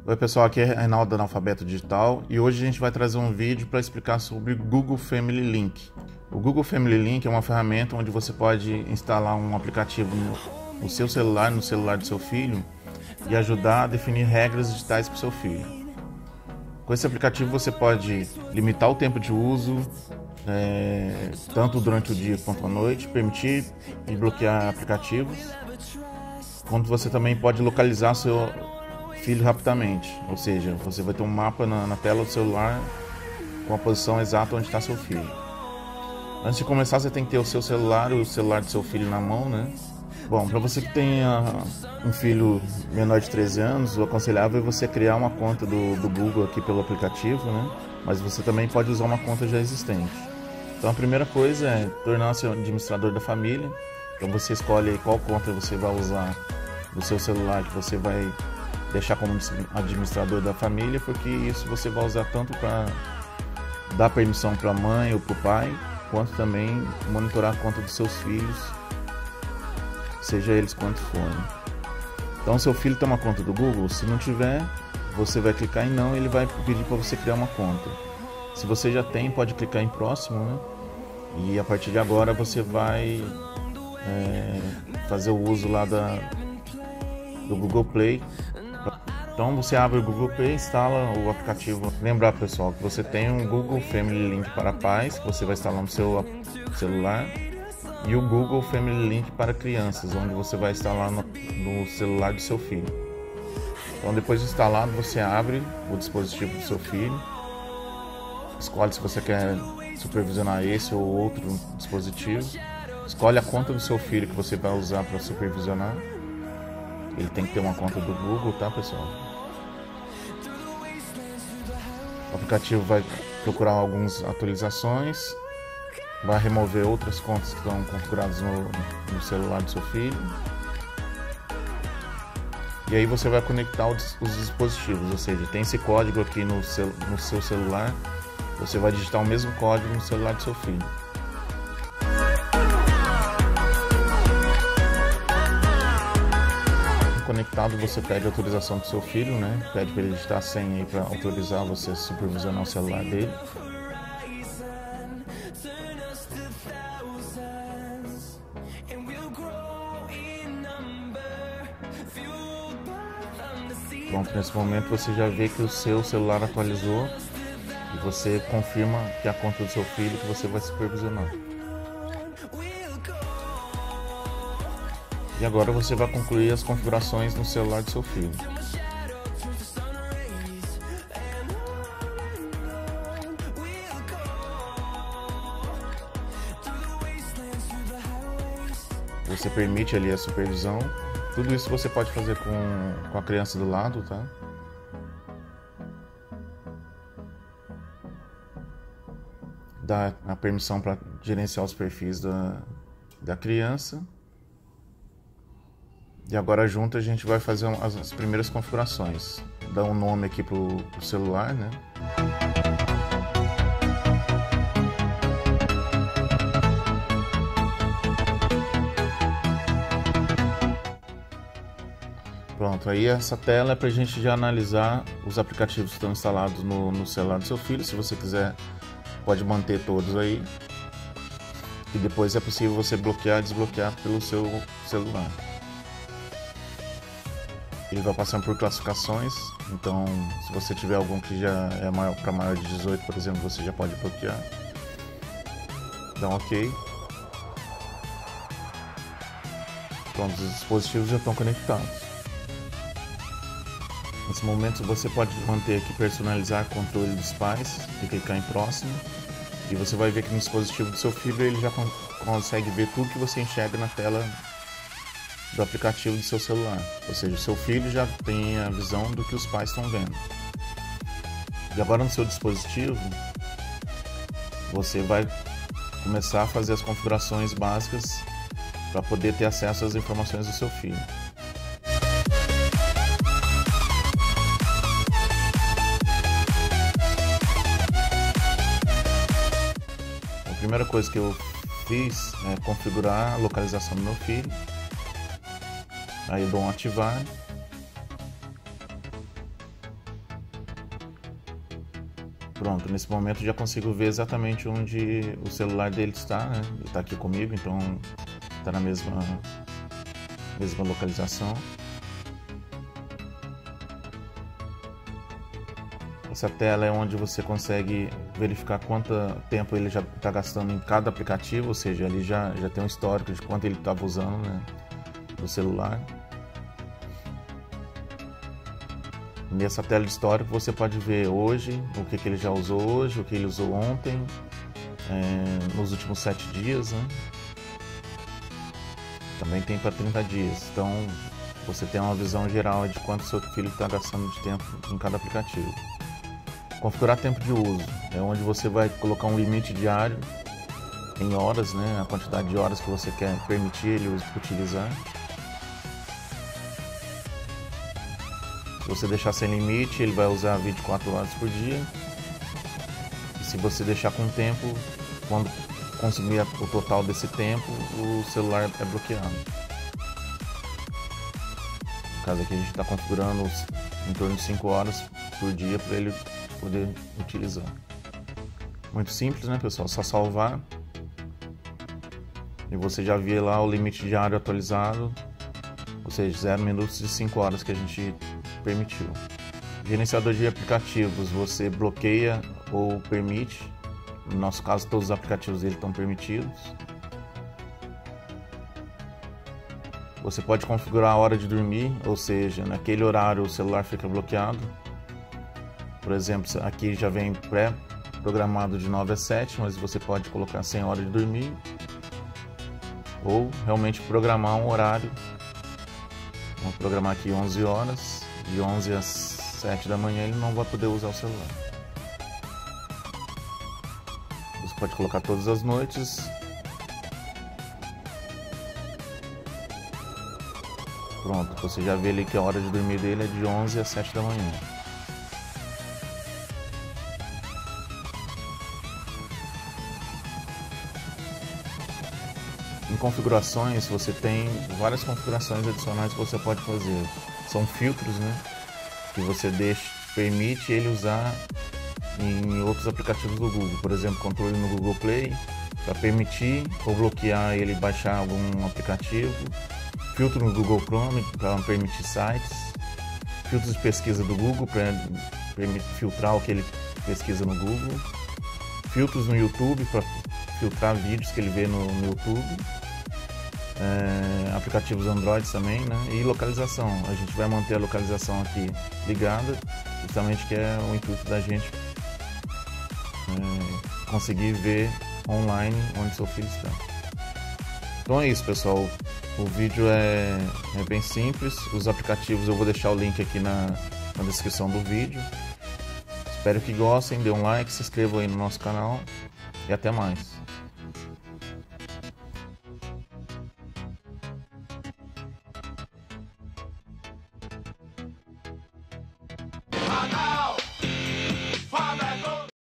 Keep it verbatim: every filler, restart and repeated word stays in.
Oi pessoal, aqui é Reinaldo da Analfabeto Digital e hoje a gente vai trazer um vídeo para explicar sobre Google Family Link. O Google Family Link é uma ferramenta onde você pode instalar um aplicativo no, no seu celular, no celular do seu filho e ajudar a definir regras digitais para o seu filho. Com esse aplicativo você pode limitar o tempo de uso, é, tanto durante o dia quanto à noite, permitir e bloquear aplicativos, quanto você também pode localizar seu filho rapidamente, ou seja, você vai ter um mapa na, na tela do celular com a posição exata onde está seu filho. Antes de começar, você tem que ter o seu celular e o celular do seu filho na mão, né? Bom, para você que tenha um filho menor de treze anos, o aconselhável é você criar uma conta do, do Google aqui pelo aplicativo, né? Mas você também pode usar uma conta já existente. Então a primeira coisa é tornar-se administrador da família. Então você escolhe qual conta você vai usar do seu celular, que você vai deixar como administrador da família, porque isso você vai usar tanto para dar permissão para a mãe ou para o pai, quanto também monitorar a conta dos seus filhos, seja eles quantos forem. Então, seu filho tem uma conta do Google, se não tiver, você vai clicar em não e ele vai pedir para você criar uma conta. Se você já tem, pode clicar em próximo, né? E a partir de agora você vai é, fazer o uso lá da, do Google Play. Então você abre o Google Play, instala o aplicativo. Lembrar, pessoal, que você tem um Google Family Link para pais, que você vai instalar no seu celular, e o Google Family Link para crianças, onde você vai instalar no, no celular do seu filho. Então depois de instalado, você abre o dispositivo do seu filho, escolhe se você quer supervisionar esse ou outro dispositivo, escolhe a conta do seu filho que você vai usar para supervisionar. Ele tem que ter uma conta do Google, tá, pessoal? O aplicativo vai procurar algumas atualizações, vai remover outras contas que estão configuradas no, no celular do seu filho. E aí você vai conectar os, os dispositivos, ou seja, tem esse código aqui no seu, no seu celular, você vai digitar o mesmo código no celular do seu filho. Conectado, você pede a autorização do seu filho, né? Pede para ele digitar a senha aí para autorizar você a supervisionar o celular dele. Pronto, nesse momento você já vê que o seu celular atualizou e você confirma que é a conta do seu filho que você vai supervisionar. E agora você vai concluir as configurações no celular do seu filho. Você permite ali a supervisão. Tudo isso você pode fazer com, com a criança do lado, tá? Dá a permissão para gerenciar os perfis da, da criança. E agora junto a gente vai fazer as, as primeiras configurações. Dá um nome aqui pro, pro celular, né? Pronto, aí essa tela é para a gente já analisar os aplicativos que estão instalados no, no celular do seu filho. Se você quiser, pode manter todos aí. E depois é possível você bloquear e desbloquear pelo seu celular. Ele vai passando por classificações, então se você tiver algum que já é maior, para maior de dezoito, por exemplo, você já pode bloquear. Dá um OK. Pronto, os dispositivos já estão conectados. Nesse momento você pode manter aqui personalizar controle dos pais e clicar em próximo. E você vai ver que no dispositivo do seu filho ele já con consegue ver tudo que você enxerga na tela do aplicativo do seu celular, ou seja, o seu filho já tem a visão do que os pais estão vendo. E agora no seu dispositivo você vai começar a fazer as configurações básicas para poder ter acesso às informações do seu filho. A primeira coisa que eu fiz é configurar a localização do meu filho. Aí eu dou um ativar. Pronto, nesse momento já consigo ver exatamente onde o celular dele está, né? Ele está aqui comigo, então está na mesma, mesma localização. Essa tela é onde você consegue verificar quanto tempo ele já está gastando em cada aplicativo, ou seja, ele já, já tem um histórico de quanto ele estava usando, né, do celular. Nessa tela de histórico você pode ver hoje, o que, que ele já usou hoje, o que ele usou ontem, é, nos últimos sete dias, né? Também tem para trinta dias, então você tem uma visão geral de quanto seu filho está gastando de tempo em cada aplicativo. Configurar tempo de uso, é onde você vai colocar um limite diário em horas, né? A quantidade de horas que você quer permitir ele utilizar. Se você deixar sem limite, ele vai usar vinte e quatro horas por dia. E se você deixar com tempo, quando consumir o total desse tempo, o celular é bloqueado. No caso aqui a gente está configurando em torno de cinco horas por dia para ele poder utilizar. Muito simples, né, pessoal? Só salvar. E você já vê lá o limite diário atualizado, ou seja, zero minutos e cinco horas que a gente permitiu. Gerenciador de aplicativos, você bloqueia ou permite. No nosso caso, todos os aplicativos dele estão permitidos. Você pode configurar a hora de dormir, ou seja, naquele horário o celular fica bloqueado. Por exemplo, aqui já vem pré-programado de nove às sete, mas você pode colocar sem hora de dormir. Ou realmente programar um horário. Vamos programar aqui onze horas. De onze às sete da manhã ele não vai poder usar o celular. Você pode colocar todas as noites. Pronto, você já vê ali que a hora de dormir dele é de onze às sete da manhã. Em configurações, você tem várias configurações adicionais que você pode fazer. São filtros, né, que você deixa, permite ele usar em outros aplicativos do Google. Por exemplo, controle no Google Play, para permitir ou bloquear ele baixar algum aplicativo. Filtro no Google Chrome, para permitir sites. Filtros de pesquisa do Google, para filtrar o que ele pesquisa no Google. Filtros no YouTube, para filtrar vídeos que ele vê no, no YouTube. É, aplicativos Android também, né? E localização. A gente vai manter a localização aqui ligada, justamente que é o intuito da gente é, conseguir ver online onde seu filho está. Então é isso, pessoal. O vídeo é, é bem simples. Os aplicativos eu vou deixar o link aqui na, na descrição do vídeo. Espero que gostem, dê um like, se inscrevam aí no nosso canal e até mais.